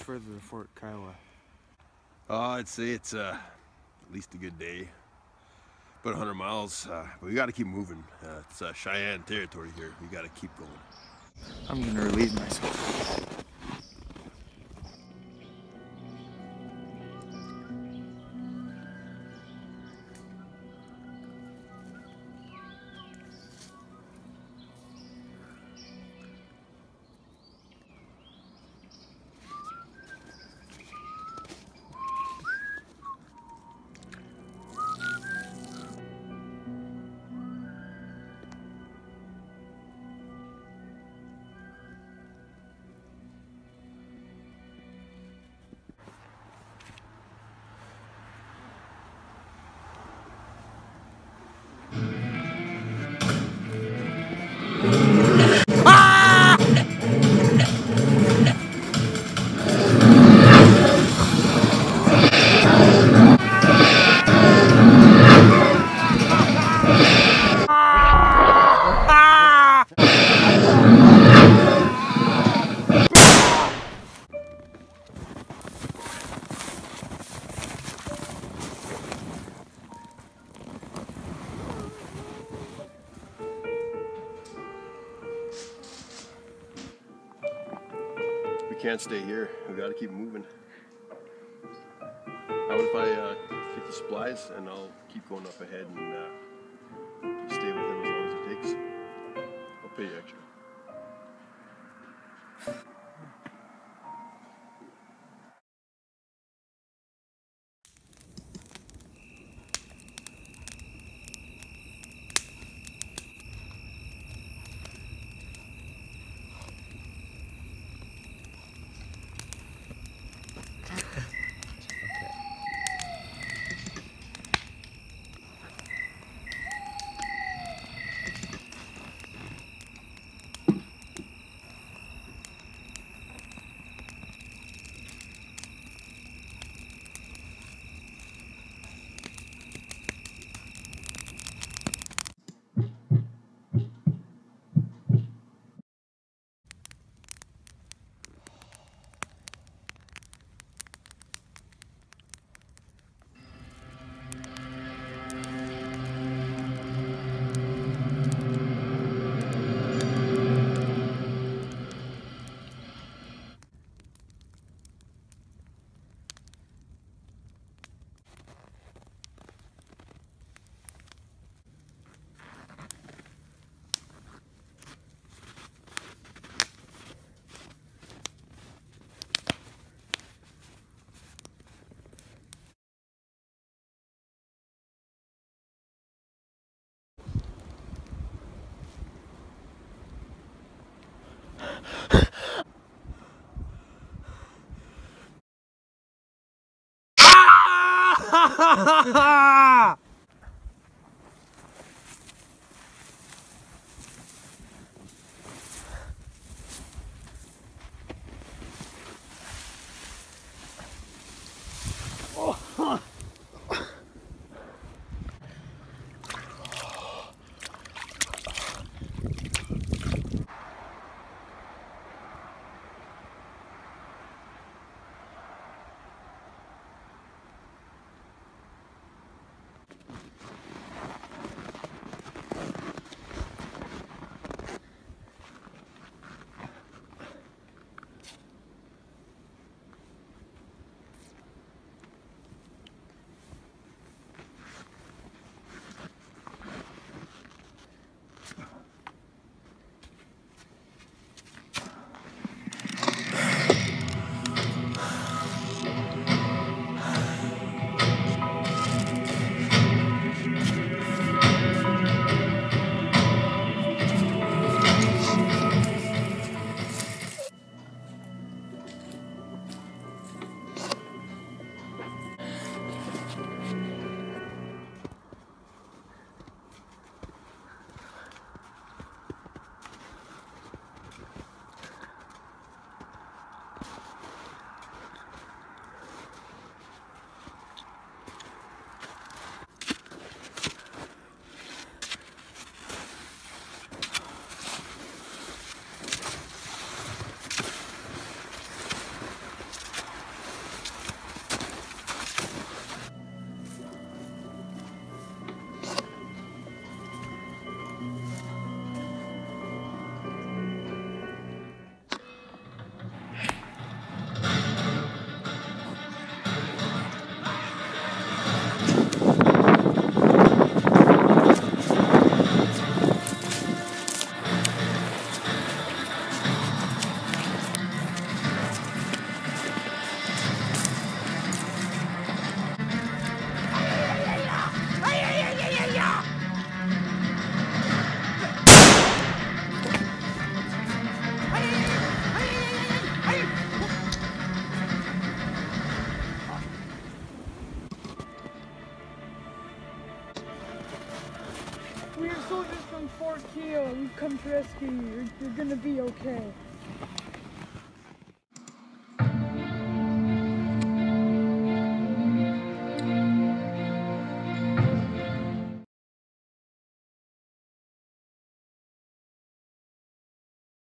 much further to Fort Kiowa? I'd say it's at least a good day. About 100 miles, but we got to keep moving. It's Cheyenne territory here. We got to keep going. I'm gonna relieve myself. We can't stay here. We got to keep moving. How about if I take the supplies and I'll keep going up ahead and you stay with them as long as it takes? I'll pay you extra. Fort Keel. We've come to rescue you. You're gonna be okay.